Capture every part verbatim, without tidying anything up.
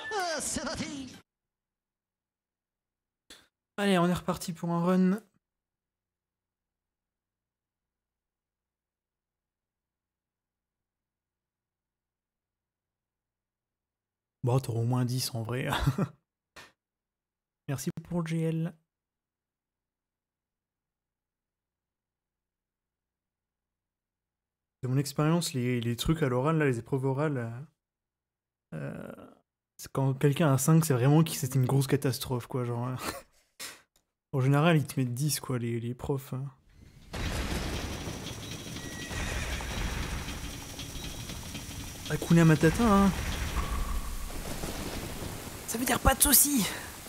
Allez, on est reparti pour un run. Bon, t'auras au moins dix en vrai. Merci pour le G L. De mon expérience, les, les trucs à l'oral, là, les épreuves orales, euh, quand quelqu'un a cinq, c'est vraiment que c'était une grosse catastrophe, quoi. Genre, euh, en général, ils te mettent dix, quoi, les, les profs. Hein. Hakuna Matata, hein. Ça veut dire pas de soucis.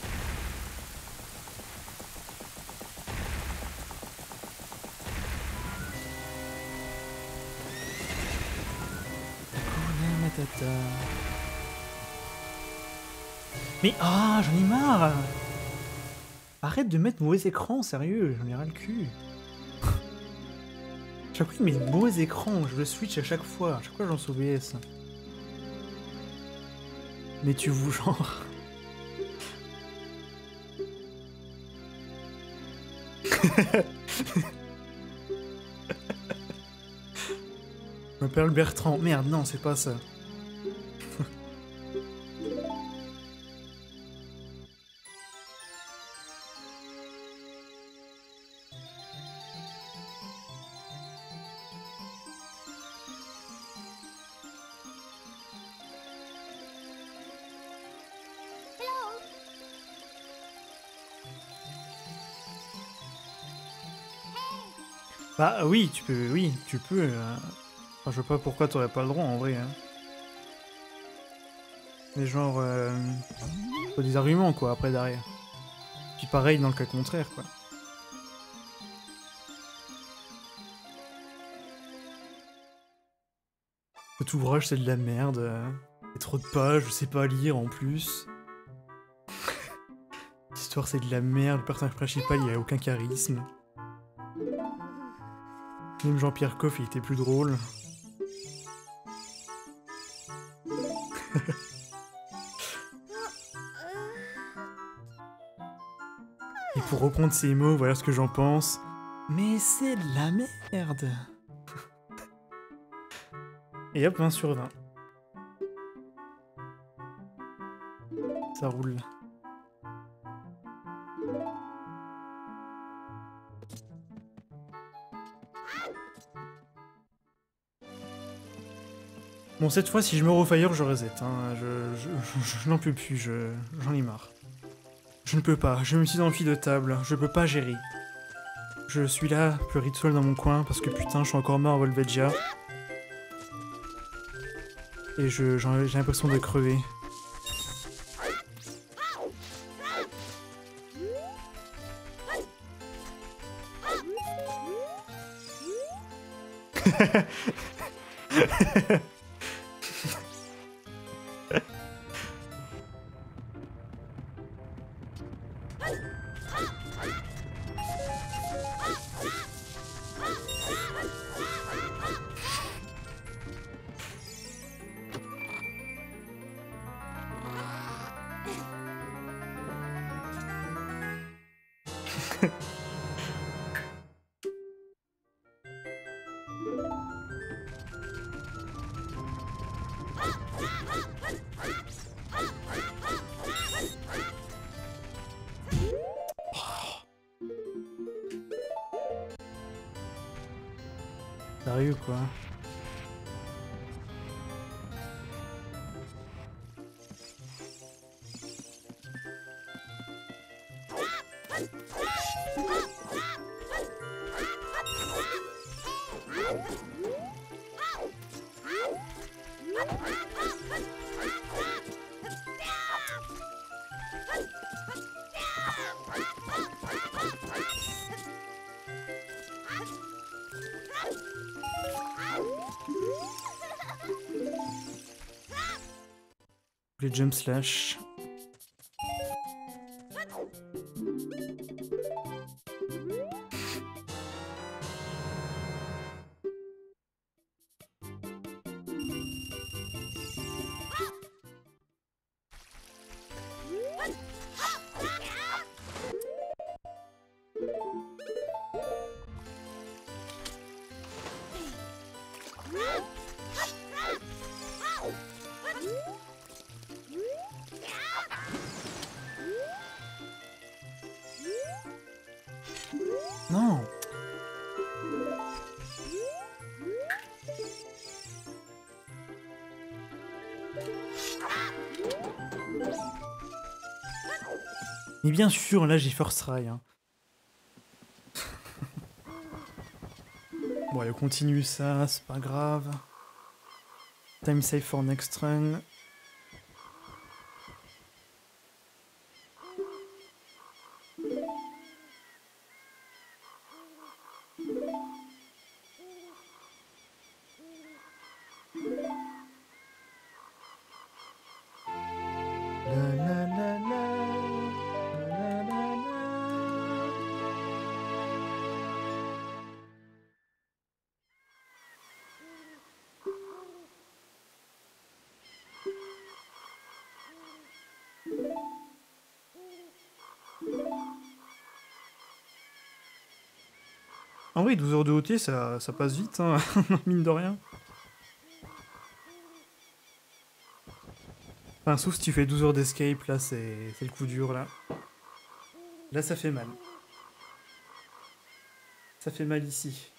Hakuna Matata. Mais ah, j'en ai marre. Arrête de mettre mauvais écran, sérieux, j'en ai ras le cul. Chaque fois, il met de mauvais écrans, je le switch à chaque fois. À chaque fois, j'en suis O B S. Mais tu vous genre. Je m'appelle Bertrand. Merde, non, c'est pas ça. Bah oui, tu peux, oui, tu peux. Euh... Enfin, je vois pas pourquoi t'aurais pas le droit en vrai. Hein. Mais genre, euh... faut des arguments quoi après derrière. Puis pareil dans le cas contraire quoi. Cet ouvrage c'est de la merde. Euh... Il y a trop de pages, je sais pas lire en plus. L'histoire c'est de la merde, le personnage principal il a aucun charisme. Même Jean-Pierre Coff il était plus drôle. Et pour reprendre ces mots, voilà ce que j'en pense. Mais c'est de la merde. Et hop, vingt sur vingt. Ça roule. Bon, cette fois, si je meurs au fire, je reset. Hein. Je, je, je, je n'en peux plus, je, j'en ai marre. Je ne peux pas, je me suis en fil de table, je peux pas gérer. Je suis là, pleurer tout seul dans mon coin, parce que putain, je suis encore mort à Volvedja. Et je, j'ai l'impression de crever. Sérieux quoi. Les jump slash. Non. Mais bien sûr, là j'ai first try. Hein. Bon, allez, on continue ça, c'est pas grave. Time save for next run. En vrai, douze heures de O T, ça, ça passe vite, hein, mine de rien. Enfin, sauf si tu fais douze heures d'escape, là, c'est le coup dur, là. Là, ça fait mal. Ça fait mal ici.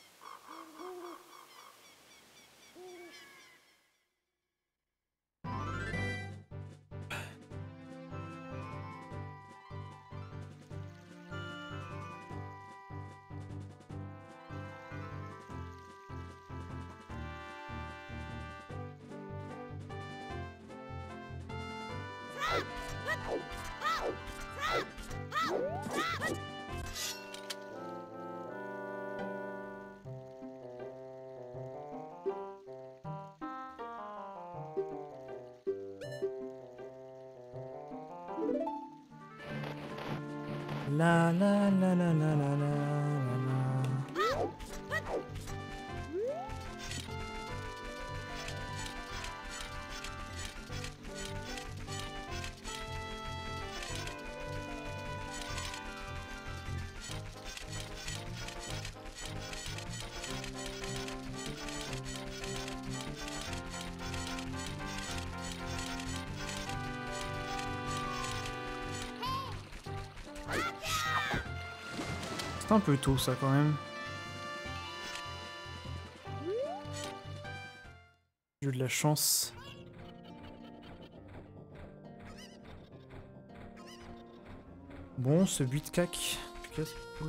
La la la la la la la la. C'est un peu tôt ça quand même. J'ai eu de la chance. Bon, ce but cac. C'est cool.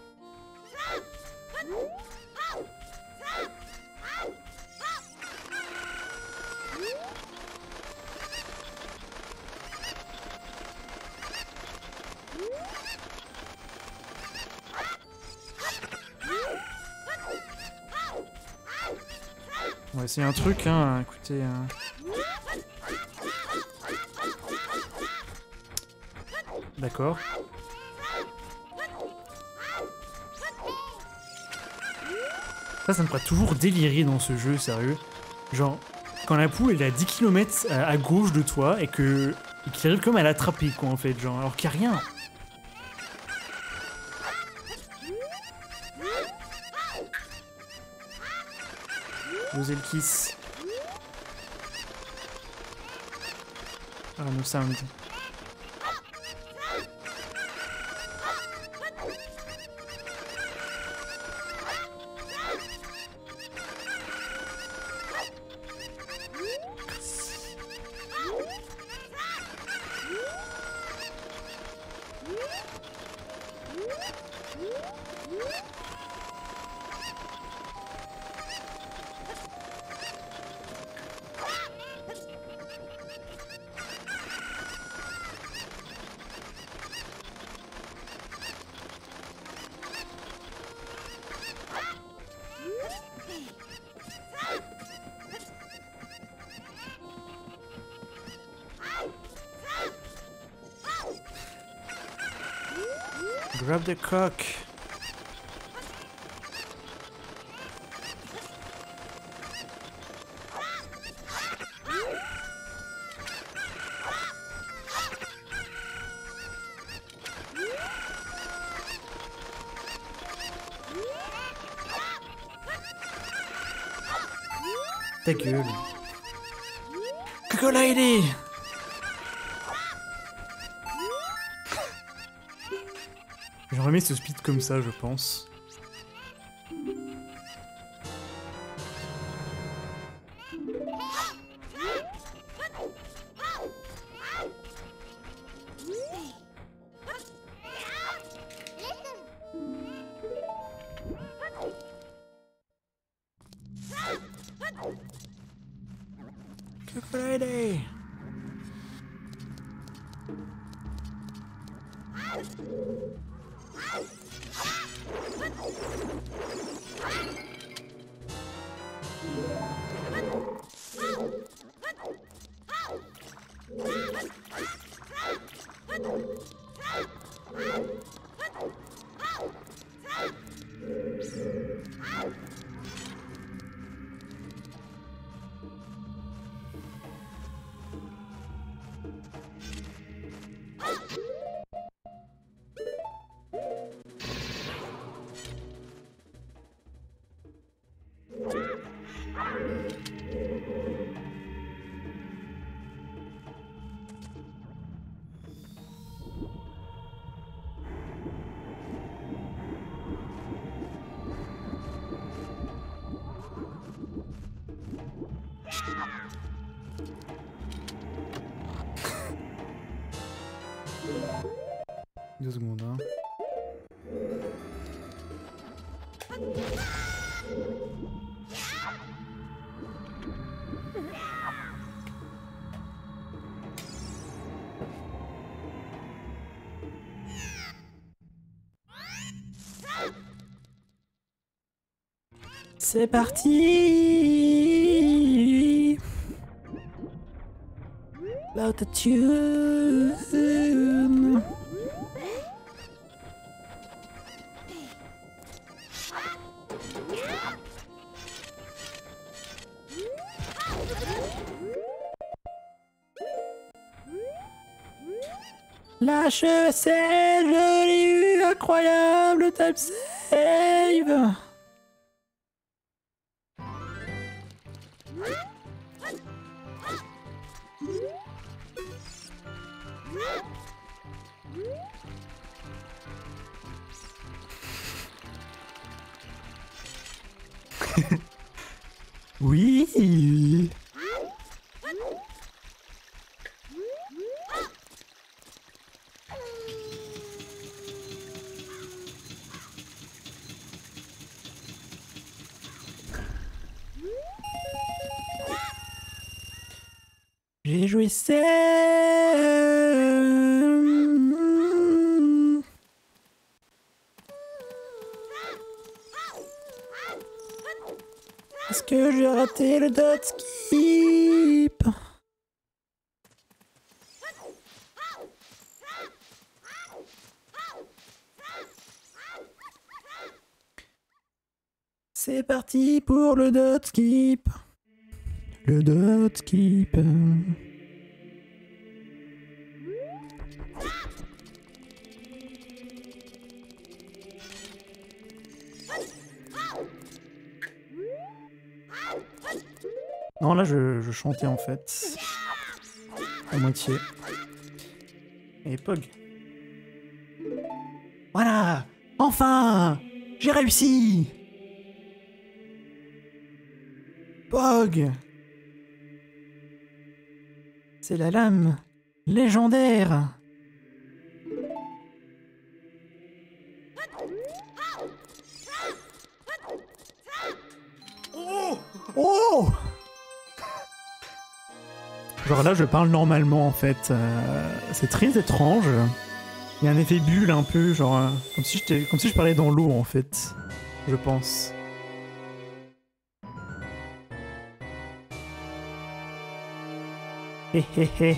On va essayer un truc, hein, écoutez... Hein. D'accord. Ça, ça me fera toujours délirer dans ce jeu, sérieux. Genre, quand la poule elle est à dix kilomètres à, à gauche de toi et que et qu'il arrive comme à l'attraper, quoi, en fait, genre, alors qu'il n'y a rien. Oser le kiss. Ah, no sound. Grab the cock. Ta gueule. Coco-Lady! J'aurais aimé ce speed comme ça, je pense. Coco-Lady! Deux secondes, hein. C'est parti. L'autotune. Lâche c'est joli, incroyable type save. Oui. J'ai joué c'est Est-ce que j'ai raté le dot skip? C'est parti pour le dot skip. Le dot skip. Non, là, je, je chantais en fait. À moitié. Et Pog. Voilà! Enfin! J'ai réussi! Pog! C'est la lame légendaire! Oh! Oh! Genre là, je parle normalement en fait. Euh, c'est très étrange. Il y a un effet bulle un peu, genre euh, comme si je comme si je parlais dans l'eau en fait. Je pense. Hé hé hé.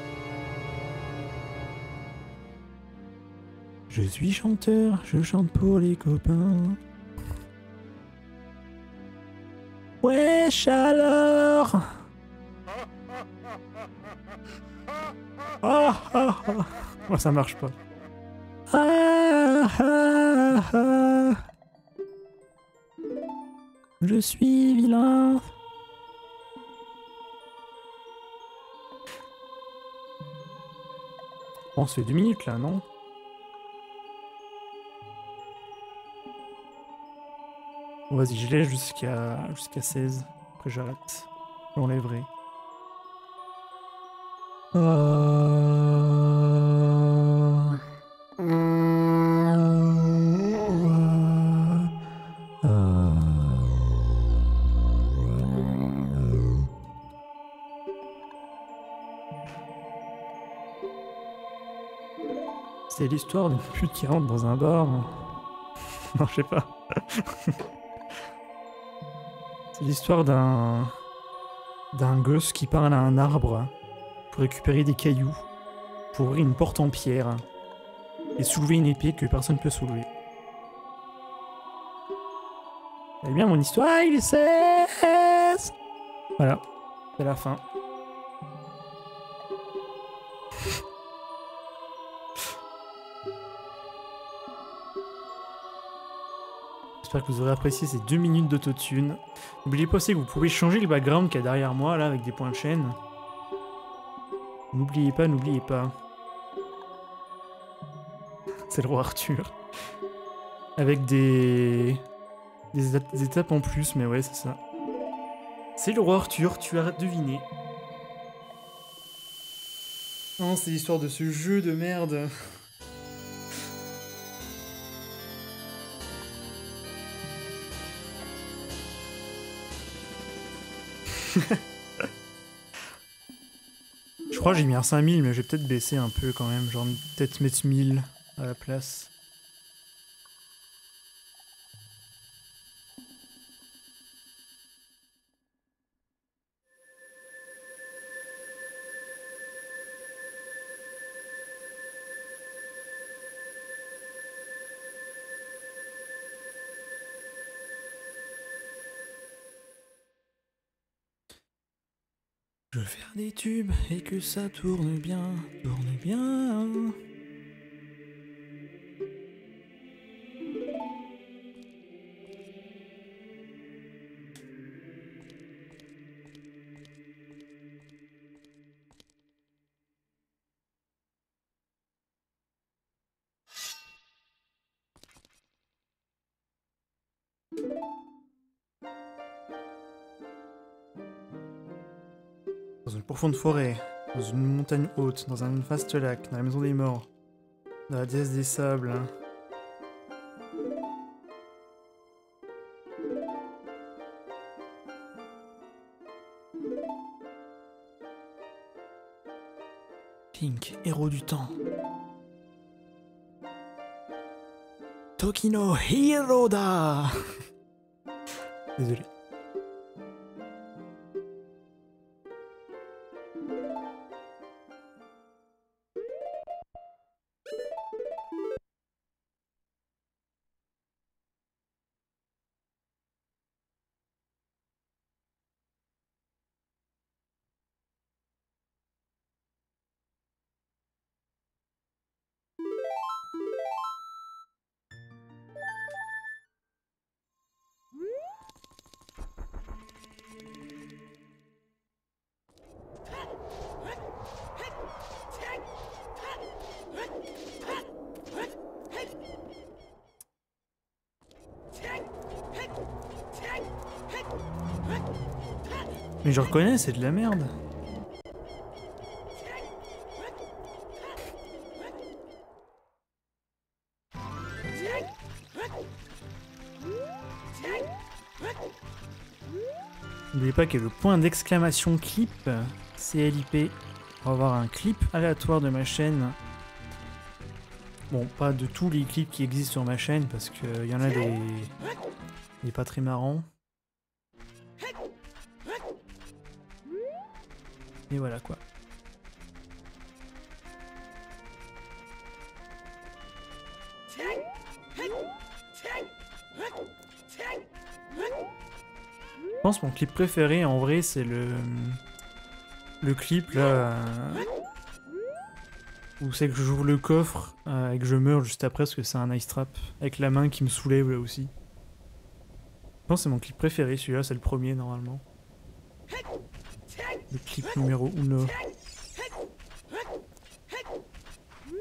Je suis chanteur, je chante pour les copains. Wesh alors. Ah ah ah. Oh, ça marche pas. Ah ah ah. Je suis vilain. Bon, c'est deux minutes là, non? Bon, vas-y, je laisse jusqu'à jusqu'à seize. Après j'arrête. J'enlèverai. Euh... C'est l'histoire d'une pute qui rentre dans un bar. Non, je sais pas. C'est l'histoire d'un... d'un gosse qui parle à un arbre pour récupérer des cailloux, pour ouvrir une porte en pierre et soulever une épée que personne ne peut soulever. Elle est bien mon histoire, il est seize. Voilà, c'est la fin. J'espère que vous aurez apprécié ces deux minutes d'autotune. N'oubliez pas aussi que vous pouvez changer le background qu'il y a derrière moi, là, avec des points de chaîne. N'oubliez pas, n'oubliez pas. C'est le roi Arthur. Avec des... des... des étapes en plus, mais ouais, c'est ça. C'est le roi Arthur, tu as deviné. Non, c'est l'histoire de ce jeu de merde. Je crois que j'ai mis un cinq mille, mais je vais peut-être baisser un peu quand même. Genre peut-être mettre mille à la place. Je veux faire des tubes et que ça tourne bien, tourne bien. Dans une profonde forêt, dans une montagne haute, dans un vaste lac, dans la maison des morts, dans la déesse des sables. Link, héros du temps. Tokino Hiroda. Désolé. Mais je reconnais, c'est de la merde. N'oubliez pas qu'il y a le point d'exclamation clip, C L I P. On va avoir un clip aléatoire de ma chaîne. Bon, pas de tous les clips qui existent sur ma chaîne, parce qu'il y en a des... des pas très marrants. Et voilà quoi. Je pense que mon clip préféré en vrai c'est le... le clip là... où c'est que j'ouvre le coffre euh, et que je meurs juste après parce que c'est un ice trap. Avec la main qui me soulève là aussi. Je pense que c'est mon clip préféré, celui-là c'est le premier normalement. Le clip numéro uno.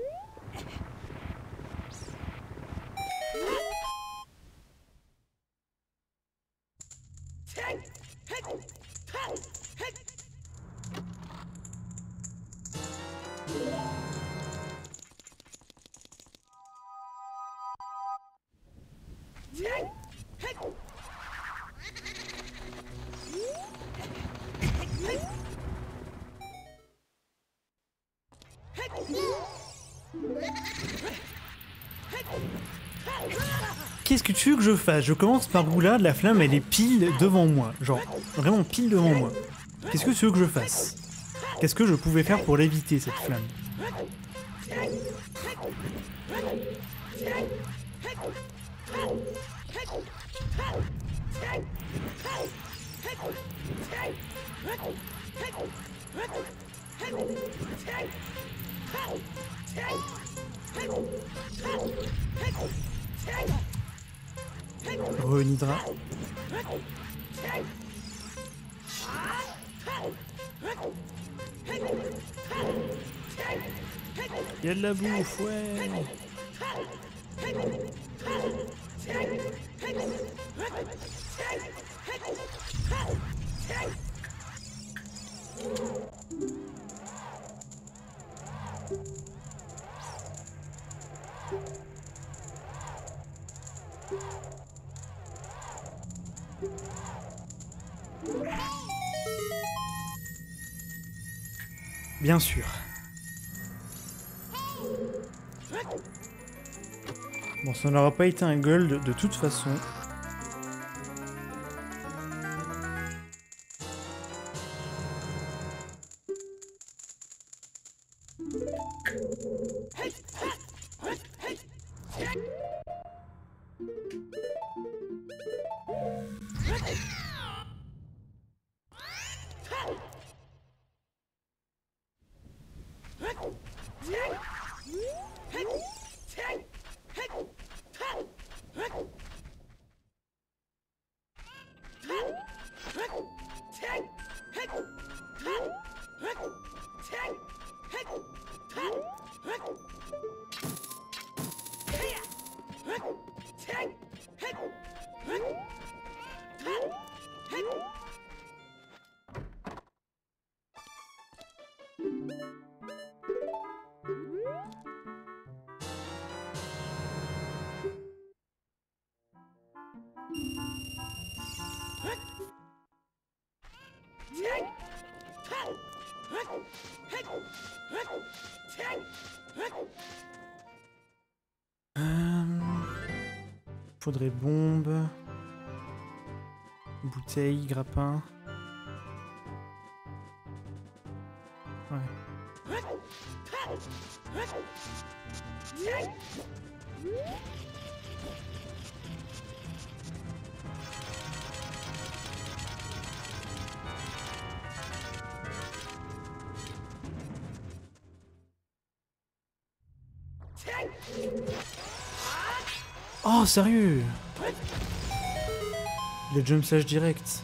Qu'est-ce que tu veux que je fasse? Je commence par où là, la flamme elle est pile devant moi. Genre, vraiment pile devant moi. Qu'est-ce que tu veux que je fasse? Qu'est-ce que je pouvais faire pour l'éviter cette flamme? Re-Nidra. Il y a de la bouffe, ouais. Bien sûr. Bon, ça n'aura pas été un gold de toute façon. Euh... Faudrait bombe, bouteille, grappin. Ouais. Oh, sérieux? Le jump slash direct.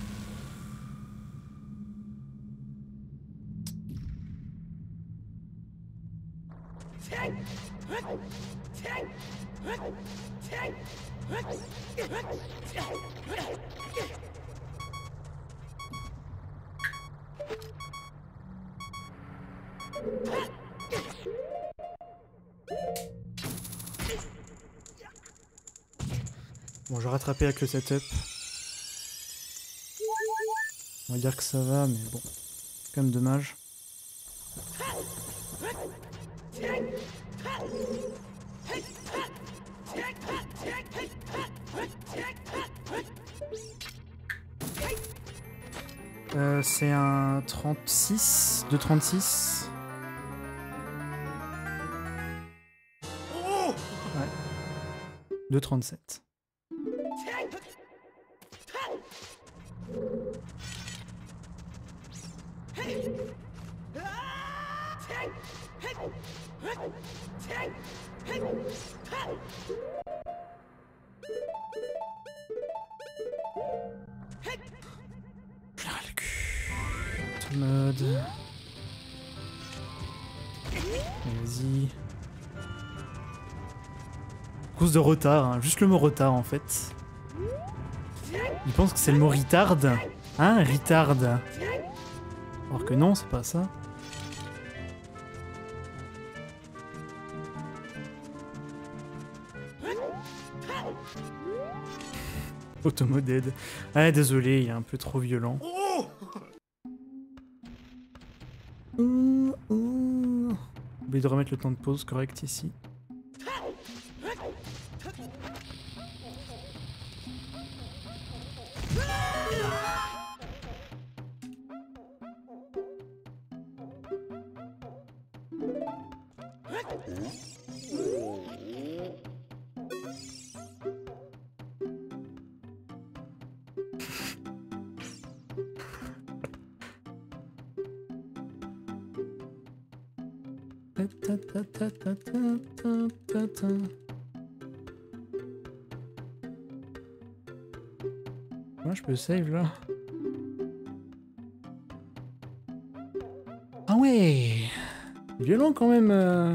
Bon, je vais rattraper avec le setup. On va dire que ça va, mais bon, c'est quand même dommage. Euh, c'est un trente-six, deux trente-six. Ouais. deux trente-sept. Mode. Vas-y. Cause de retard, hein. Juste le mot retard en fait. Il pense que c'est le mot retard. Hein, retard. Alors que non, c'est pas ça. Automoded. Ah, désolé, il est un peu trop violent. Ouh, ouh. Oublié de remettre le temps de pause correct ici. Moi je peux save là. Ah ouais, violent quand même. Euh...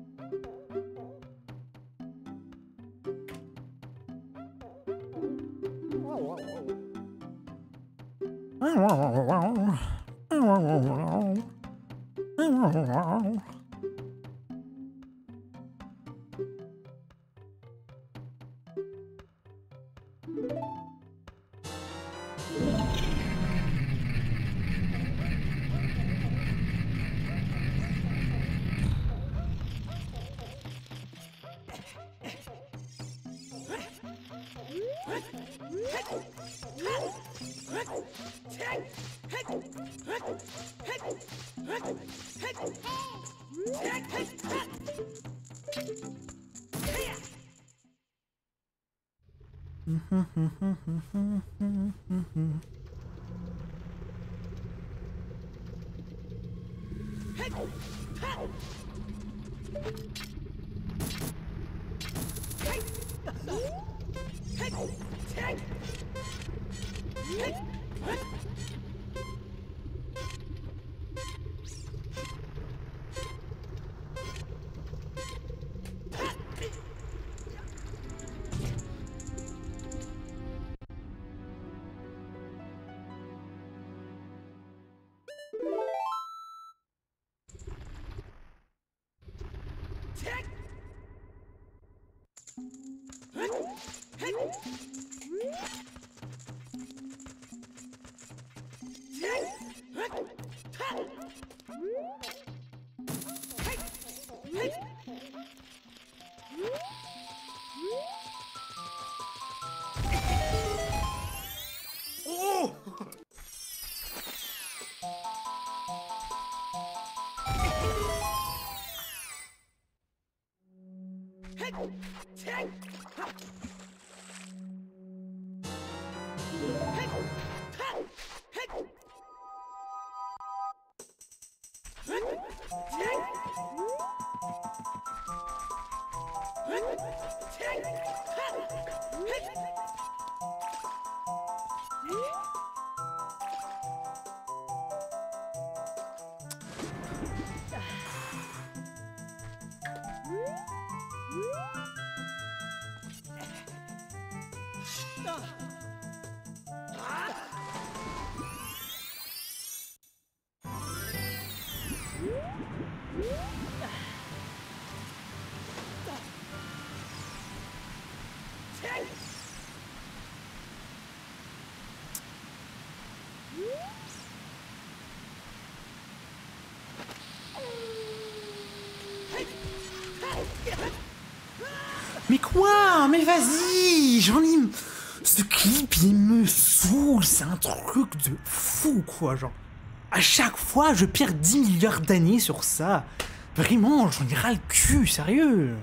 Mais quoi? Mais vas-y, j'en ai... Ce clip, il me saoule, c'est un truc de fou, quoi, genre. À chaque fois, je perds dix milliards d'années sur ça. Vraiment, j'en ai ras le cul, sérieux.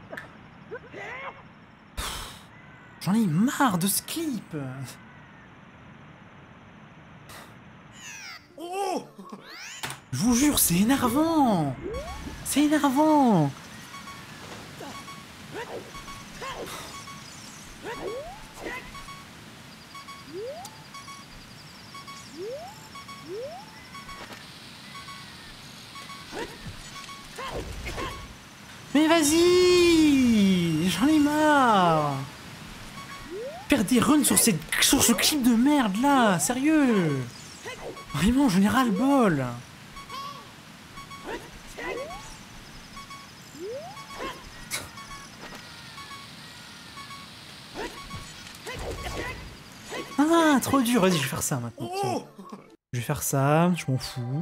J'en ai marre de ce clip. Je vous jure, c'est énervant. C'est énervant. Mais vas-y, j'en ai marre. Je perds des arrêtez, run sur, cette, sur ce clip de merde là, sérieux. Vraiment, j'en ai ras le bol. Ah, trop dur, vas-y, je vais faire ça maintenant. Je vais faire ça, je m'en fous.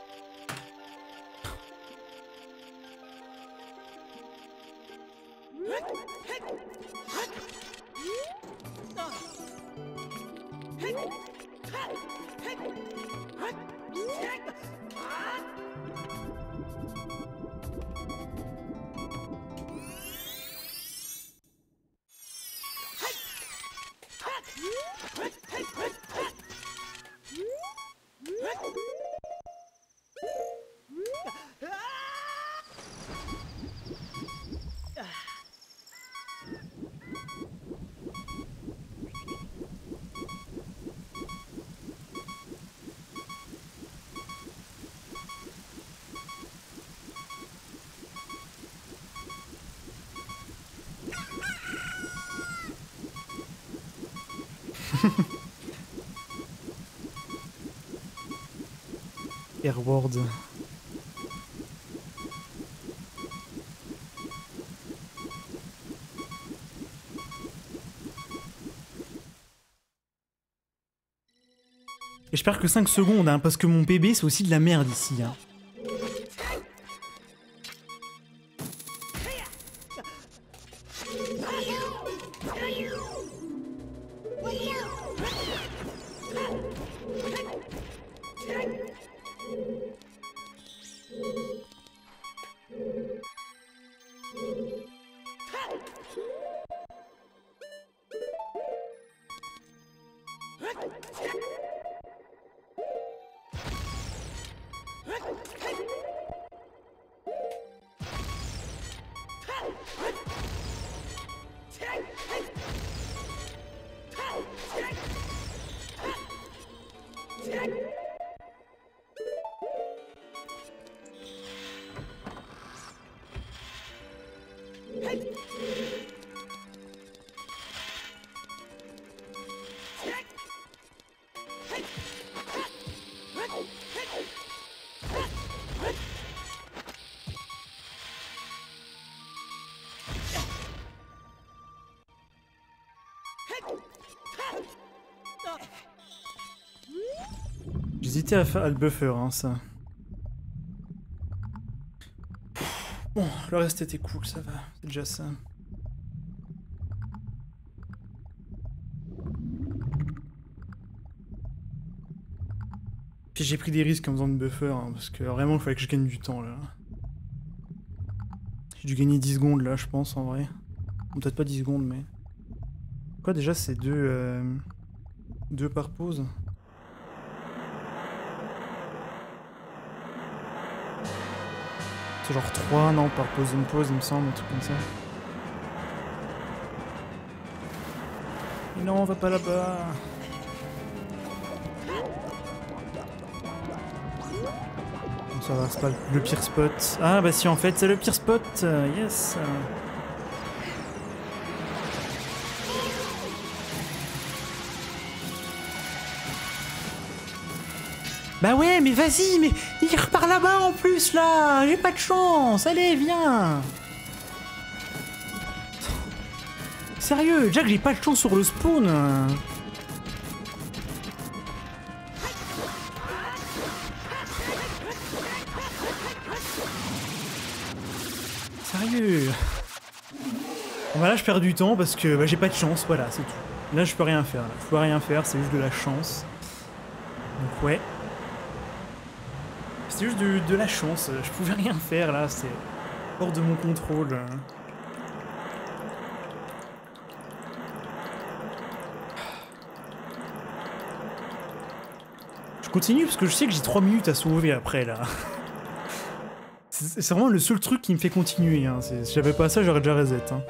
Airward. J'espère que cinq secondes, hein, parce que mon bébé c'est aussi de la merde ici. Hein. J'hésitais à faire à le buffer, hein, ça. Bon, le reste était cool, ça va, c'est déjà ça. Puis j'ai pris des risques en faisant le buffer, hein, parce que vraiment il fallait que je gagne du temps là. J'ai dû gagner dix secondes là, je pense, en vrai. Peut-être pas dix secondes, mais... Quoi déjà, c'est deux... Euh... Deux par pause. C'est genre trois, non, par pause, une pause, il me semble, un truc comme ça. Mais non, on va pas là-bas. Bon, ça va, c'est pas le pire spot. Ah bah si, en fait, c'est le pire spot, euh, yes. Bah ouais, mais vas-y, mais il repart là-bas en plus, là. J'ai pas de chance. Allez, viens. Sérieux, Jack, j'ai pas de chance sur le spawn. Sérieux. Bon, bah là, je perds du temps parce que bah, j'ai pas de chance, voilà, c'est tout. Là, je peux rien faire. Là. Je peux rien faire, c'est juste de la chance. Donc ouais. C'est juste de, de la chance, je pouvais rien faire là, c'est hors de mon contrôle. Je continue parce que je sais que j'ai trois minutes à sauver après là. C'est vraiment le seul truc qui me fait continuer, hein. Si j'avais pas ça, j'aurais déjà reset. Hein.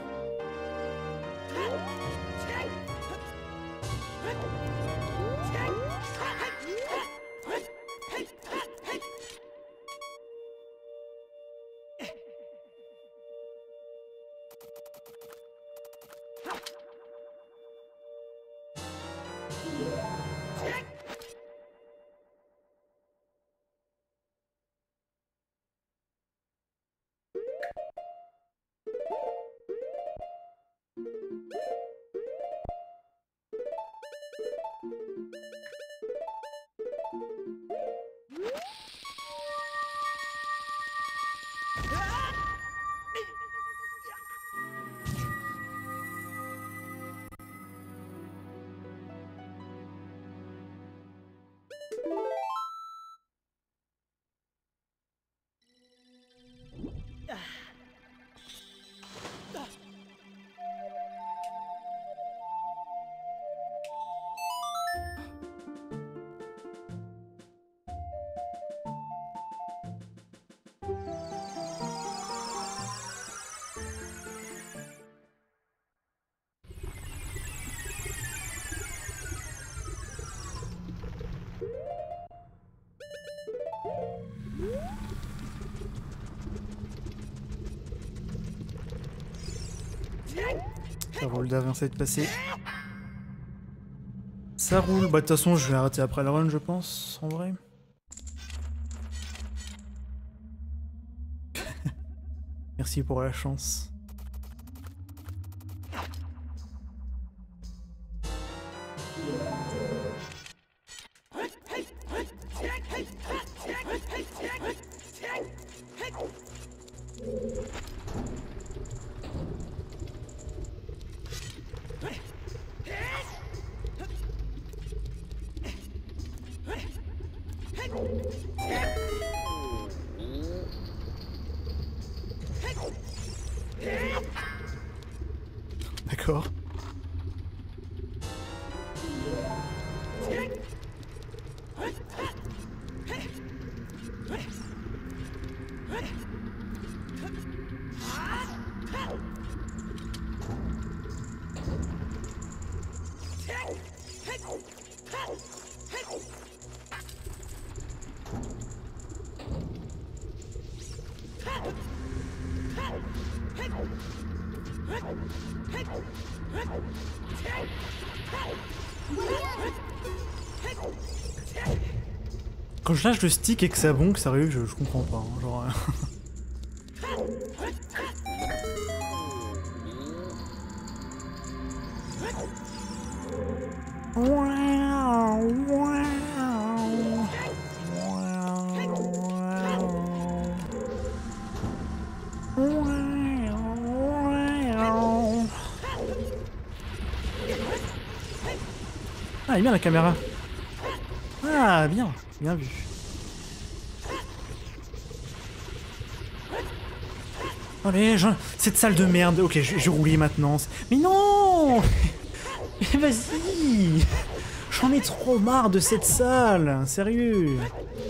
Ça roule d'avancer de passer. Ça roule. Bah de toute façon je vais arrêter après le run je pense, en vrai. Merci pour la chance. D'accord. Quand je lâche le stick et que ça bonk, sérieux, je, je comprends pas. Hein, genre. Ah, elle est bien la caméra. Ah, bien, bien vu. Allez, je... cette salle de merde. Ok, je, je roulais maintenant. Mais non. Mais vas-y. J'en ai trop marre de cette salle. Sérieux.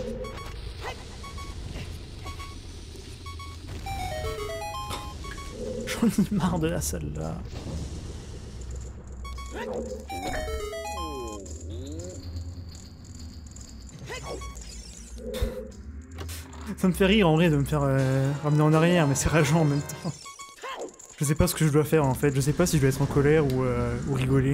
J'en ai marre de la salle là. Ça me fait rire en vrai de me faire euh, ramener en arrière, mais c'est rageant en même temps. Je sais pas ce que je dois faire en fait, je sais pas si je dois être en colère ou, euh, ou rigoler.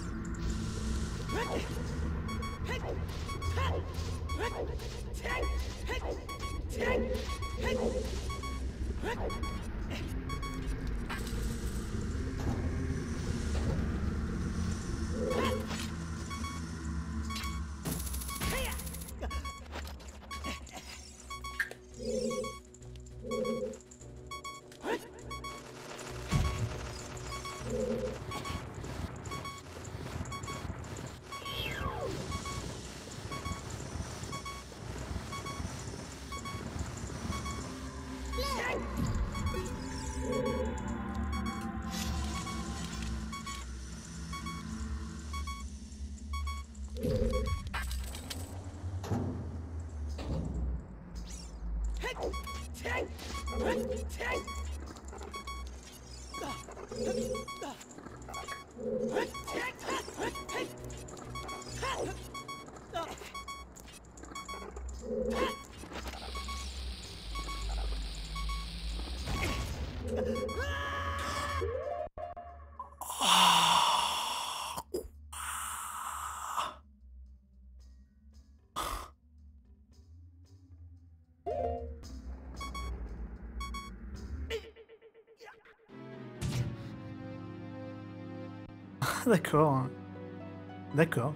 D'accord. D'accord.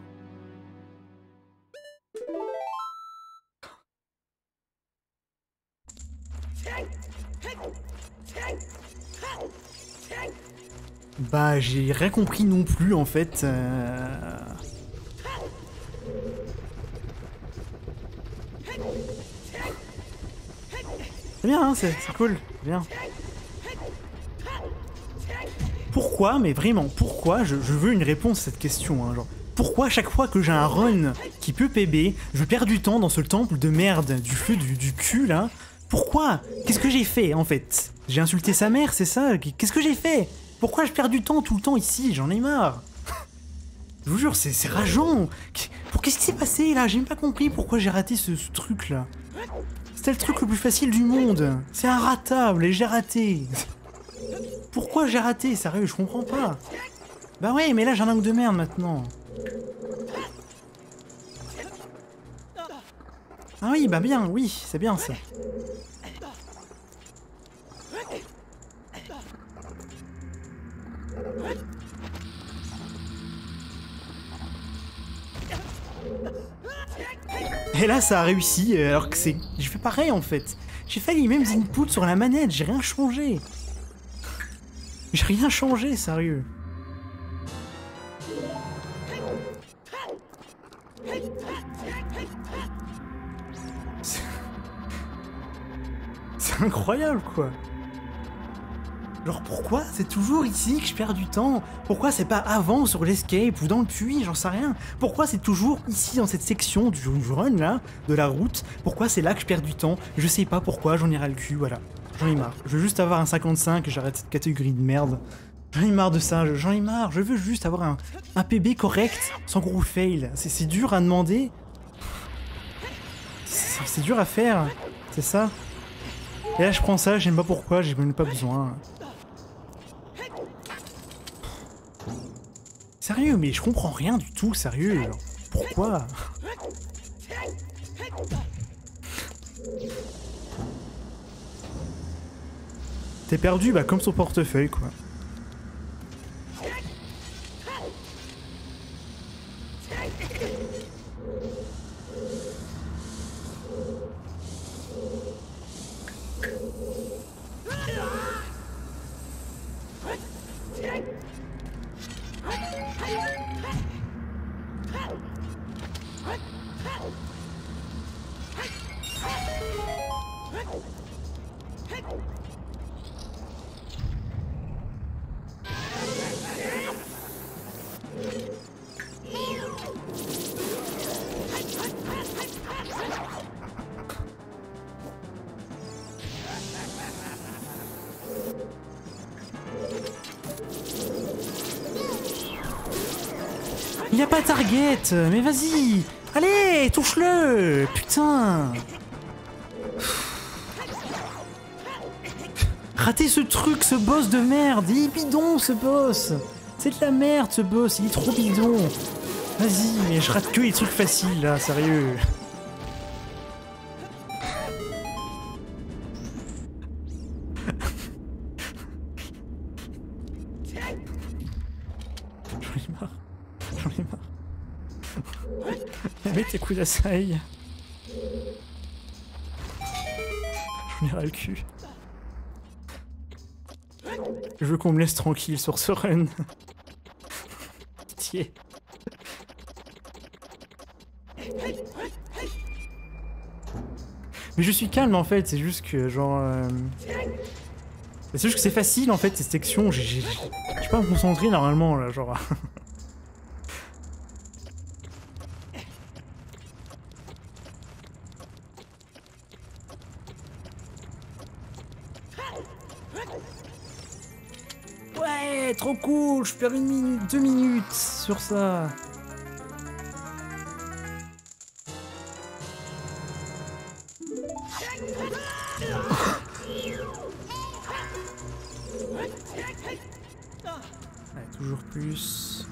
Bah, j'ai rien compris non plus en fait. Euh... C'est bien, hein, c'est cool, bien. Pourquoi, mais vraiment, pourquoi, je, je veux une réponse à cette question, hein, genre, pourquoi à chaque fois que j'ai un run qui peut P B, je perds du temps dans ce temple de merde, du feu du, du cul, là? Pourquoi? Qu'est-ce que j'ai fait, en fait? J'ai insulté sa mère, c'est ça? Qu'est-ce que j'ai fait? Pourquoi je perds du temps tout le temps ici? J'en ai marre. Je vous jure, c'est rageant. Pour qu'est-ce qui s'est passé, là? J'ai même pas compris pourquoi j'ai raté ce, ce truc-là. C'était le truc le plus facile du monde. C'est un ratable et j'ai raté. Pourquoi j'ai raté? Sérieux, je comprends pas. Bah ouais, mais là j'ai un angle de merde maintenant. Ah oui, bah bien, oui, c'est bien ça. Et là ça a réussi, alors que c'est... J'ai fait pareil en fait. J'ai fait les mêmes inputs sur la manette, j'ai rien changé. J'ai rien changé, sérieux. C'est incroyable quoi. Genre pourquoi c'est toujours ici que je perds du temps? Pourquoi c'est pas avant sur l'escape ou dans le puits? J'en sais rien. Pourquoi c'est toujours ici dans cette section du, du run là, de la route? Pourquoi c'est là que je perds du temps? Je sais pas pourquoi, j'en ai ras le cul, voilà. J'en ai marre. Je veux juste avoir un cinquante-cinq et j'arrête cette catégorie de merde. J'en ai marre de ça, j'en ai marre. Je veux juste avoir un, un P B correct, sans gros fail. C'est dur à demander. C'est dur à faire, c'est ça. Et là je prends ça, j'aime pas pourquoi, j'ai même pas besoin. Sérieux, mais je comprends rien du tout, sérieux. Pourquoi? T'es perdu, bah comme son portefeuille, quoi. Il y a pas target, mais vas-y. Allez, touche-le. Putain. Rater ce truc, ce boss de merde. Il est bidon, ce boss. C'est de la merde, ce boss. Il est trop bidon. Vas-y, mais je rate que les trucs faciles, là, sérieux. J'en ai marre. J'en ai marre. Mets tes coups d'assaille. J'en ai ras le cul. Je veux qu'on me laisse tranquille sur ce run. Pitié. Mais je suis calme en fait, c'est juste que genre... Euh... C'est juste que c'est facile en fait, ces sections, j'ai pas à me concentrer normalement là, genre... Ouais, trop cool, je perds une minute, deux minutes sur ça. Allez, toujours plus.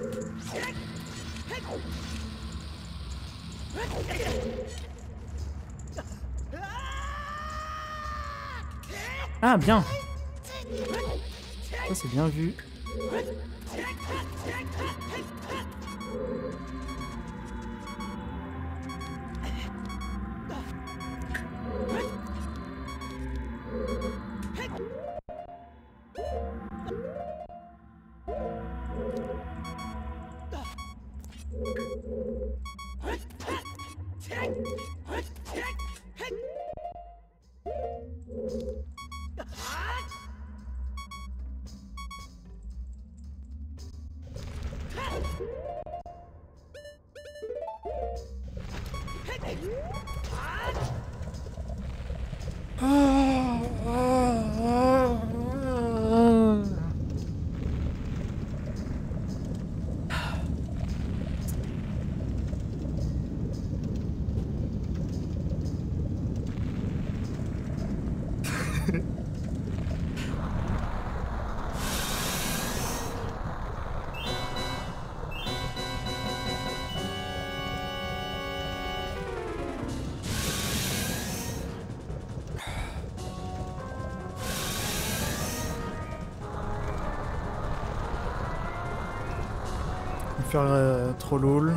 Ah, bien. Ça, c'est bien vu. faire euh, trop lol.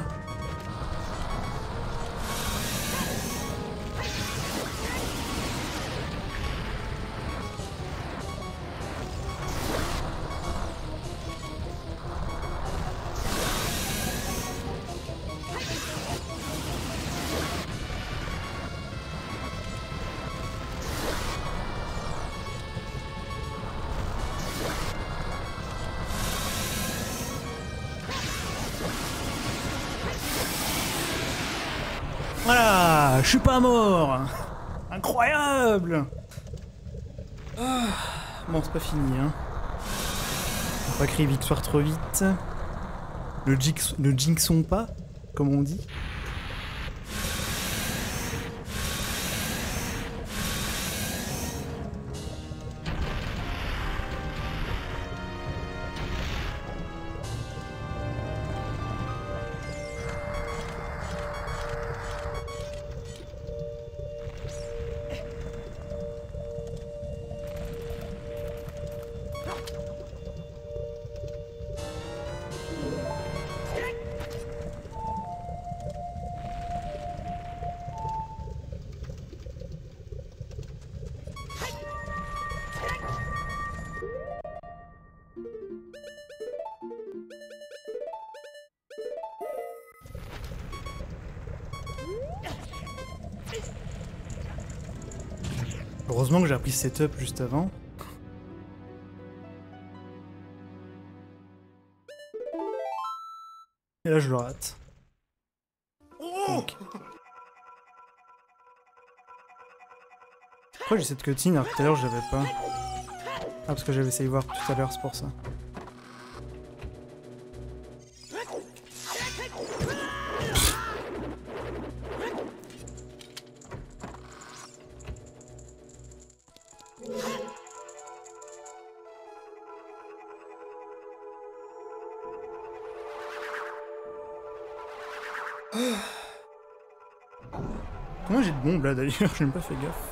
Voilà, je suis pas mort. Incroyable. Ah, bon, c'est pas fini, hein. On va pas crier victoire trop vite. Le jinx, le jinxons pas, comme on dit. Heureusement que j'ai appris ce setup juste avant. Et là je le rate. Donc. Pourquoi j'ai cette cutscene alors que tout à l'heure j'avais pas? Ah parce que j'avais essayé de voir tout à l'heure, c'est pour ça. Comment j'ai de bombes là d'ailleurs? J'ai même pas fait gaffe.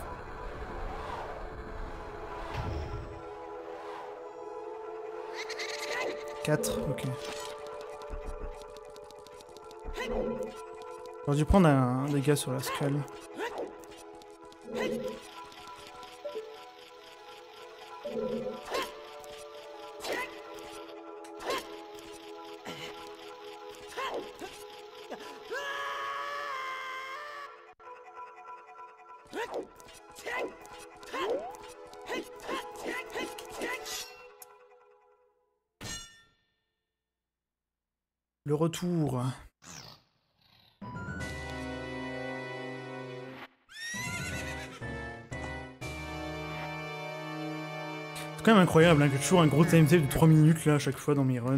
quatre, ok. J'aurais dû prendre un dégât sur la scale. Le retour. C'est quand même incroyable hein, que toujours un gros time save de trois minutes là à chaque fois dans mes runs.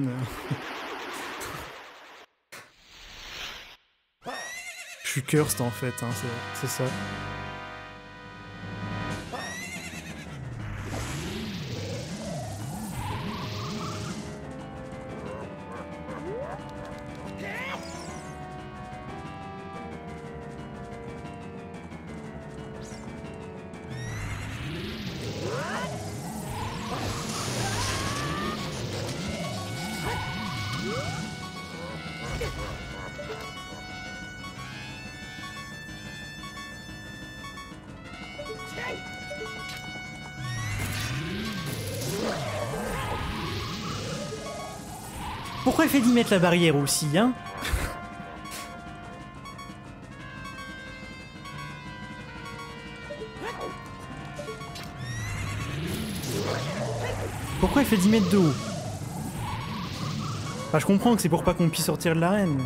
Je suis cursed en fait, hein, c'est ça. Pourquoi il fait dix mètres la barrière aussi, hein? Pourquoi il fait dix mètres de haut? Enfin, je comprends que c'est pour pas qu'on puisse sortir de l'arène.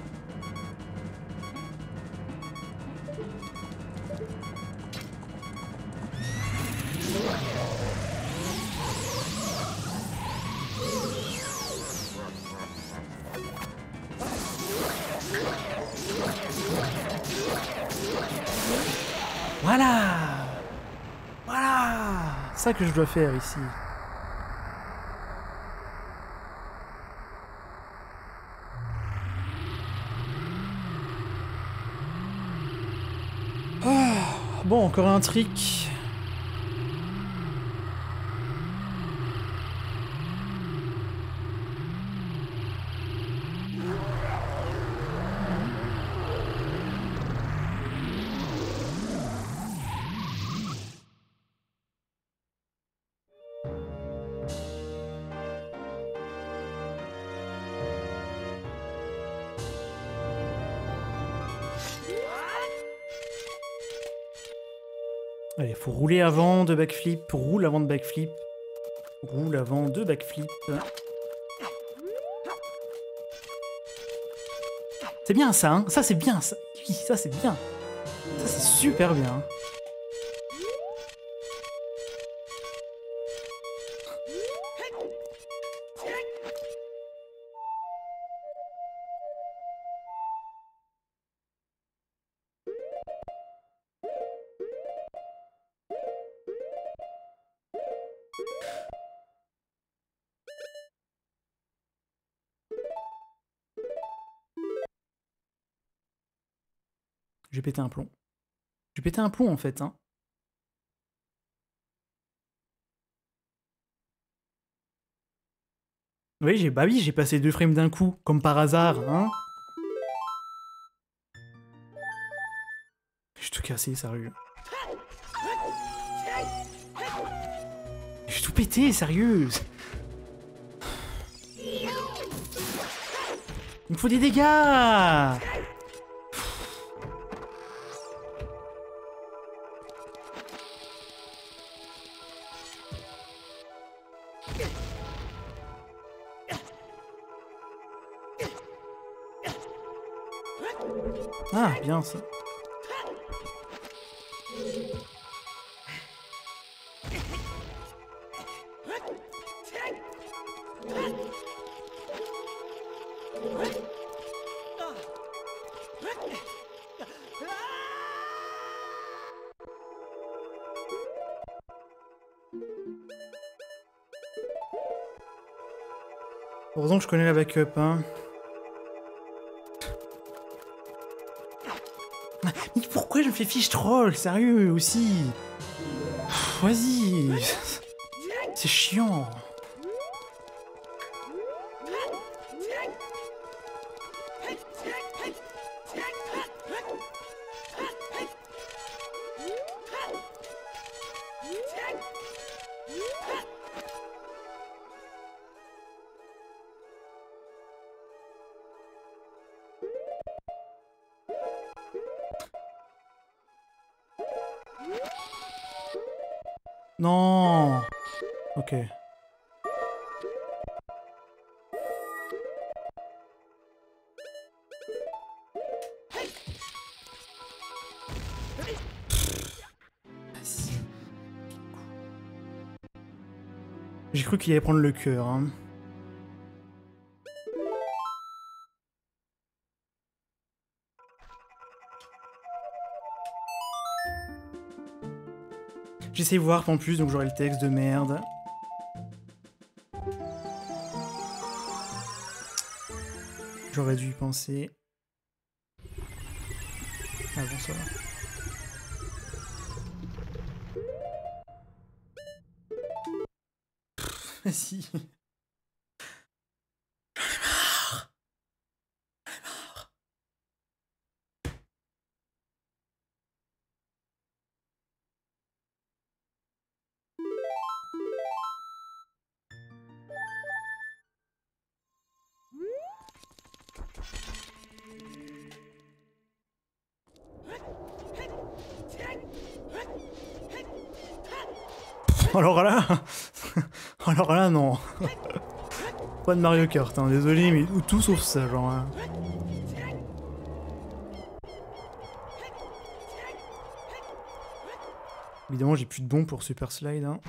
Voilà! Voilà! C'est ça que je dois faire ici. Oh, bon, encore un trick. Allez, faut rouler avant de backflip, roule avant de backflip, roule avant de backflip. C'est bien ça, hein. Ça c'est bien, ça. Oui, ça c'est bien. Ça c'est super bien. J'ai pété un plomb. J'ai pété un plomb en fait, hein. Oui, j'ai bah oui, j'ai passé deux frames d'un coup, comme par hasard, hein. J'ai tout cassé, sérieux. J'ai tout pété, sérieux. Il me faut des dégâts. Ah, bien ça. Heureusement que je connais la backup, hein. Mais pourquoi je me fais fiche troll, sérieux, aussi? Vas-y. C'est chiant. Non. Ok. J'ai cru qu'il allait prendre le cœur, hein. J'essaie de voir en plus, donc j'aurai le texte de merde. J'aurais dû y penser. Ah bon, ça va. Vas-y. J'en ai marre. J'en ai marre. Alors là... Alors là, non. Pas de Mario Kart, hein, désolé, mais tout sauf ça, genre... Hein. Évidemment, j'ai plus de bons pour Super Slide, hein.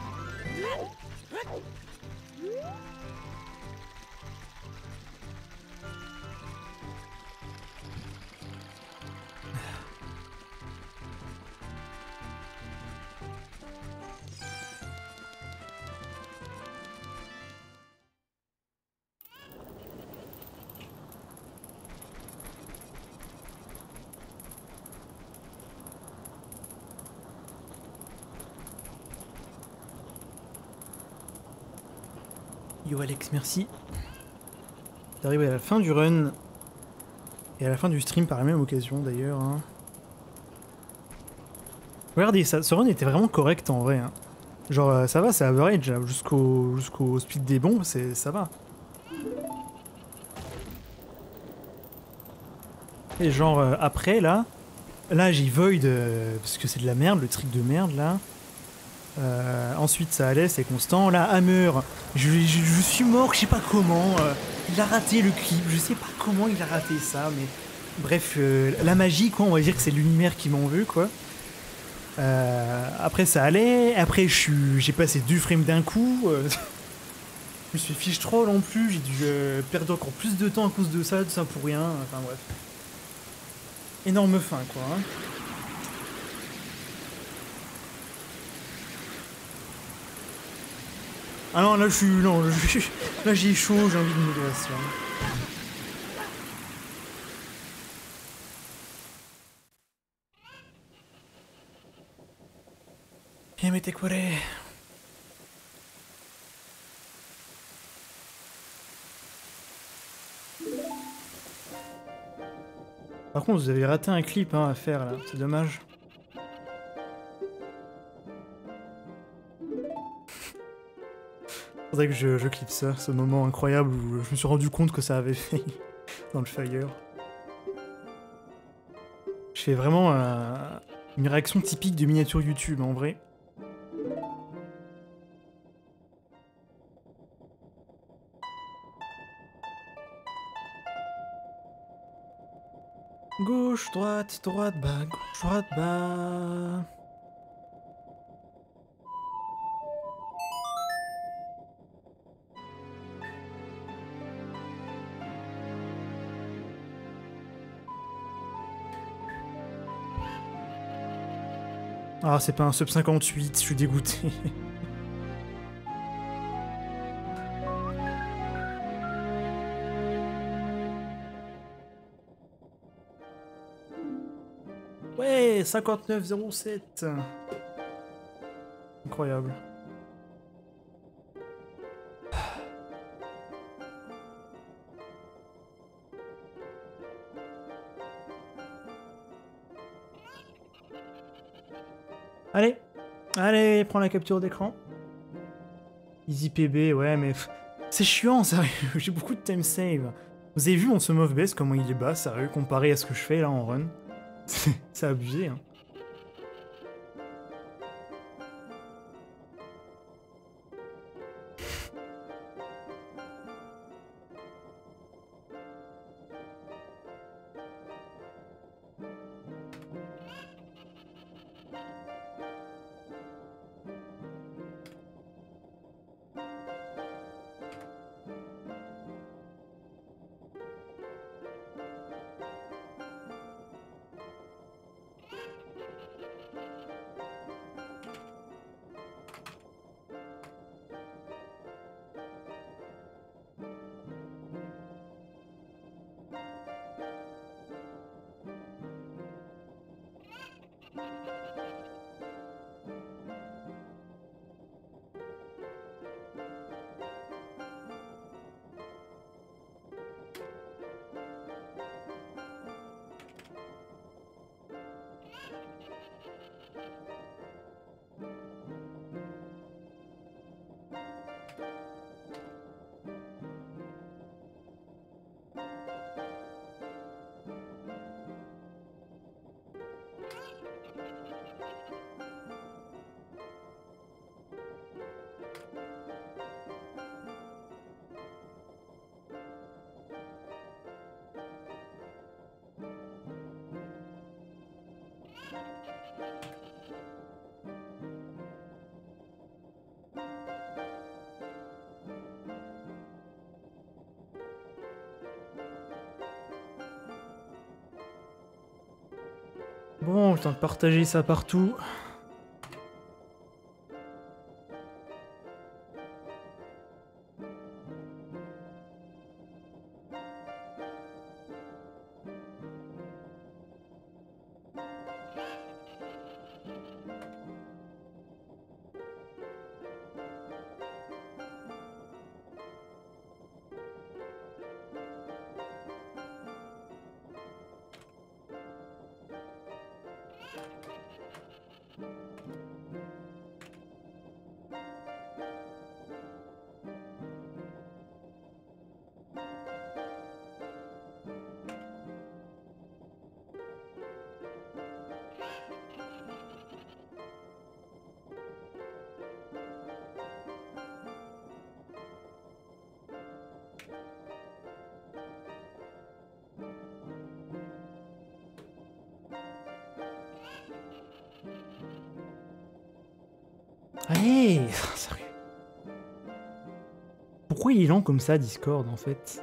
Yo Alex, merci. T'arrives à la fin du run et à la fin du stream par la même occasion d'ailleurs. Hein. Regardez, ça, ce run était vraiment correct en vrai. Hein. Genre euh, ça va, c'est average jusqu'au jusqu'au speed des bombes, c'est ça va. Et genre euh, après là, Là, j'ai Void, euh, parce que c'est de la merde, le trick de merde, là. Euh, ensuite, ça allait, c'est constant. Là, Hammer, je, je, je suis mort, je sais pas comment. Euh, il a raté le clip, je sais pas comment il a raté ça, mais... Bref, euh, la magie, quoi, on va dire que c'est l'univers qui m'en veut, quoi. Euh, après, ça allait. Après, j'ai passé deux frames d'un coup. Euh, je me suis fait fiche troll en plus. J'ai dû euh, perdre encore plus de temps à cause de ça, tout ça pour rien. Enfin, bref. Énorme fin, quoi. Hein. Ah non, là, je suis... Non, je, là, j'ai chaud, j'ai envie de modération. Bien, mettez quoi les... Par contre, vous avez raté un clip hein, à faire, là. C'est dommage. Faudrait que je, je clip ça, ce moment incroyable où je me suis rendu compte que ça avait fait dans le Fire. Je fais vraiment euh, une réaction typique de miniature YouTube, en vrai. Gauche, droite, droite, bas, gauche, droite, bas... Ah, c'est pas un sub cinquante-huit, je suis dégoûté. Ouais, cinquante-neuf zéro sept. Incroyable. Allez, allez, prends la capture d'écran. Easy P B, ouais, mais c'est chiant, sérieux. J'ai beaucoup de time save. Vous avez vu mon sum of base, comment il est bas, sérieux, comparé à ce que je fais là en run. C'est abusé, hein. Bon, le temps de partager ça partout. Allez, sérieux. Pourquoi il est lent comme ça, Discord, en fait?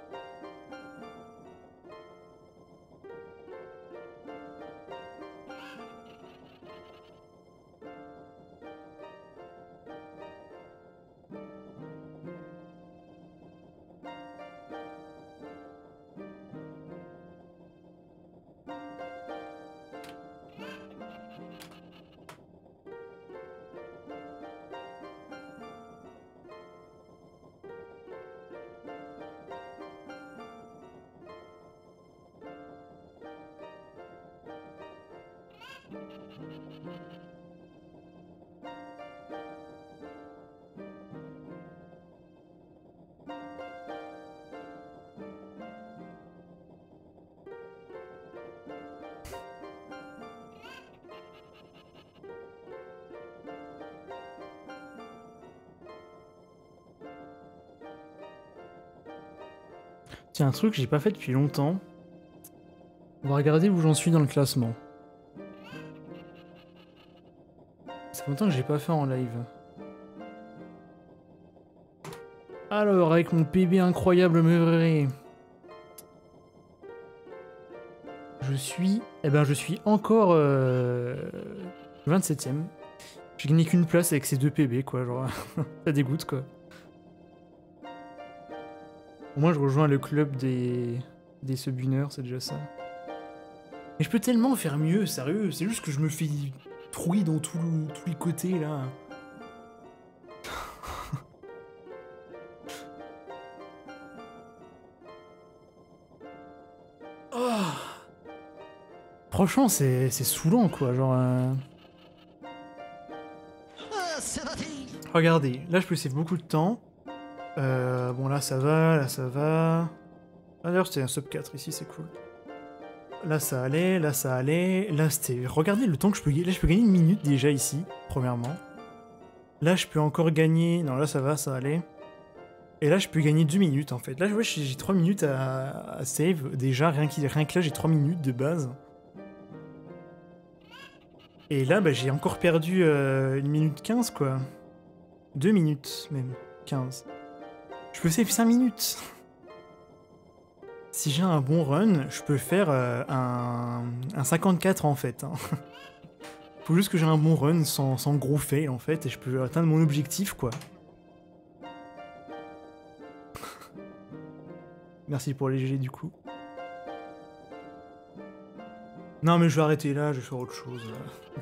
Tiens, un truc que j'ai pas fait depuis longtemps. On va regarder où j'en suis dans le classement. Ça fait longtemps que j'ai pas fait en live. Alors, avec mon P B incroyable me verrez. Je suis... Eh ben, je suis encore... Euh... vingt-septième. J'ai gagné qu'une place avec ces deux P B, quoi, genre... Ça dégoûte, quoi. Au moins, je rejoins le club des... des subwinners, c'est déjà ça. Mais je peux tellement faire mieux, sérieux. C'est juste que je me fais trouiller dans tout le... tous les côtés, là. Oh. Franchement, c'est saoulant, quoi, genre... Euh... Regardez, là, je peux save beaucoup de temps. Euh, bon, là, ça va, là, ça va... Ah, d'ailleurs, c'était un sub quatre, ici, c'est cool. Là, ça allait, là, ça allait... Là, c'était... Regardez le temps que je peux gagner. Là, je peux gagner une minute, déjà, ici, premièrement. Là, je peux encore gagner... Non, là, ça va, ça allait. Et là, je peux gagner deux minutes, en fait. Là, ouais, j'ai trois minutes à... à save. Déjà, rien, qui... rien que là, j'ai trois minutes de base. Et là, bah, j'ai encore perdu euh, une minute quinze, quoi. deux minutes, même. quinze. Je peux save cinq minutes. Si j'ai un bon run, je peux faire euh, un, un cinquante-quatre en fait. Hein. Faut juste que j'ai un bon run sans, sans gros fail en fait, et je peux atteindre mon objectif quoi. Merci pour les G G du coup. Non mais je vais arrêter là, je vais faire autre chose. Là.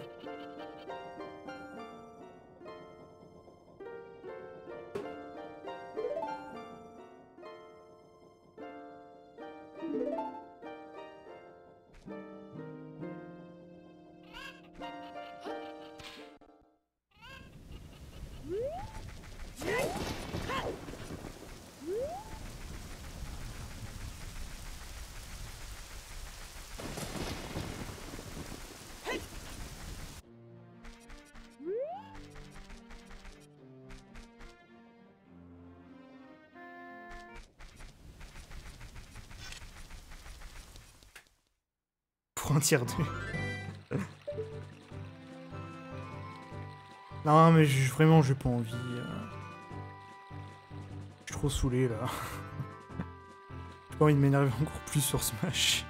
Pour un tiers deux. Non mais je, vraiment j'ai pas envie. Euh... Je suis trop saoulé là. J'ai pas envie de m'énerver encore plus sur Smash.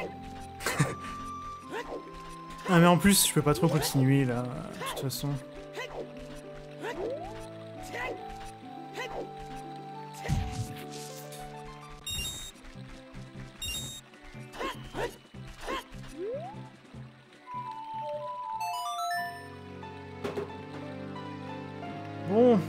Ah mais en plus je peux pas trop continuer là, de toute façon. Bon.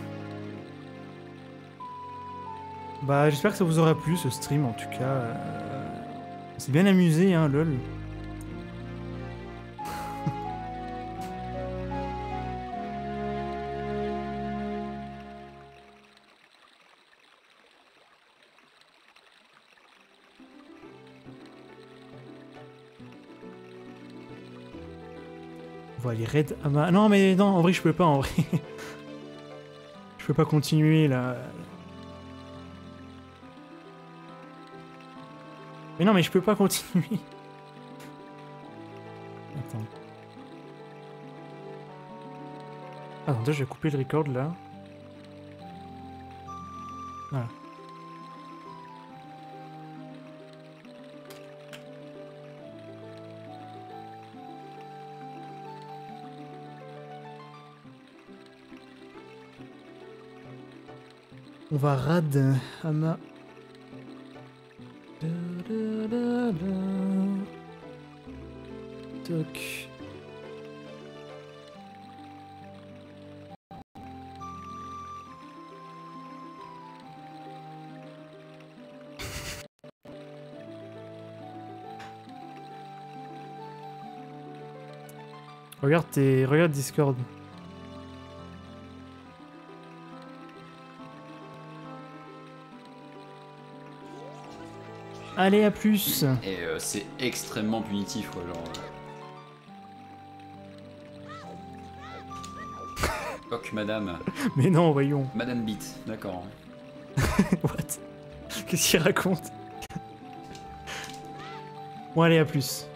Bah j'espère que ça vous aura plu ce stream en tout cas. Euh... C'est bien amusé hein lol. On va aller raid à ma... Non mais non, en vrai je peux pas en vrai. Je peux pas continuer là. Mais non mais je peux pas continuer. Attends. Attends, déjà je vais couper le record là. Voilà. On va rad à ma... Toc. Regarde tes... Regarde Discord. Allez, à plus. Et euh, c'est extrêmement punitif, quoi, genre... Coq, madame. Mais non, voyons. Madame Beat, d'accord. What? Qu'est-ce qu'il raconte? Bon, allez, à plus.